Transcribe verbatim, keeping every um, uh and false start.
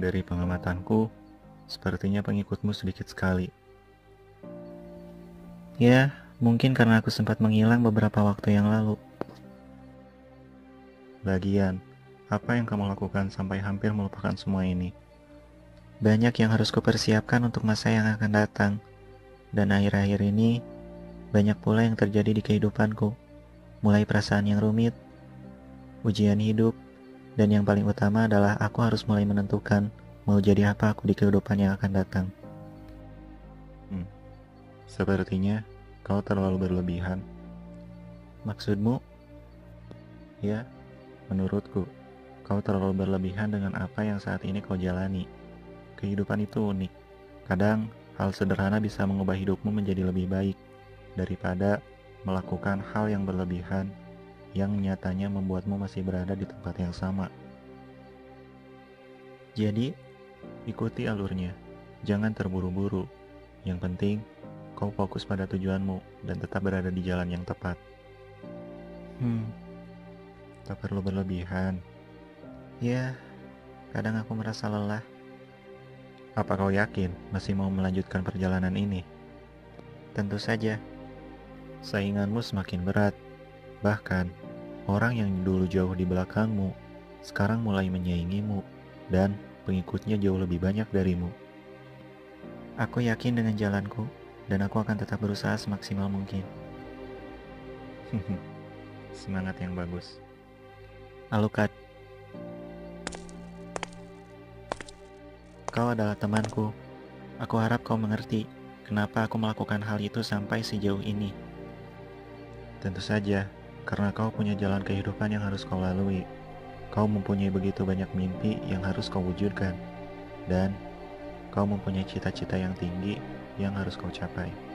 Dari pengamatanku, sepertinya pengikutmu sedikit sekali. Ya, mungkin karena aku sempat menghilang beberapa waktu yang lalu. Lagian, apa yang kamu lakukan sampai hampir melupakan semua ini? Banyak yang harus kupersiapkan untuk masa yang akan datang. Dan akhir-akhir ini, banyak pula yang terjadi di kehidupanku. Mulai perasaan yang rumit, ujian hidup, dan yang paling utama adalah aku harus mulai menentukan mau jadi apa aku di kehidupan yang akan datang. Hmm, sepertinya kau terlalu berlebihan. Maksudmu? Ya, menurutku, kau terlalu berlebihan dengan apa yang saat ini kau jalani. Kehidupan itu unik. Kadang, hal sederhana bisa mengubah hidupmu menjadi lebih baik daripada melakukan hal yang berlebihan yang nyatanya membuatmu masih berada di tempat yang sama. Jadi, Ikuti alurnya, jangan terburu-buru. Yang penting, kau fokus pada tujuanmu dan tetap berada di jalan yang tepat. hmm, Tak perlu berlebihan. ya, kadang aku merasa lelah. Apa kau yakin masih mau melanjutkan perjalanan ini? Tentu saja, Sainganmu semakin berat. Bahkan, orang yang dulu jauh di belakangmu sekarang mulai menyaingimu dan pengikutnya jauh lebih banyak darimu. aku yakin dengan jalanku, dan aku akan tetap berusaha semaksimal mungkin. Semangat yang bagus. Alucard, kau adalah temanku. Aku harap kau mengerti kenapa aku melakukan hal itu sampai sejauh ini. Tentu saja, karena kau punya jalan kehidupan yang harus kau lalui. Kau mempunyai begitu banyak mimpi yang harus kau wujudkan. Dan kau mempunyai cita-cita yang tinggi yang harus kau capai.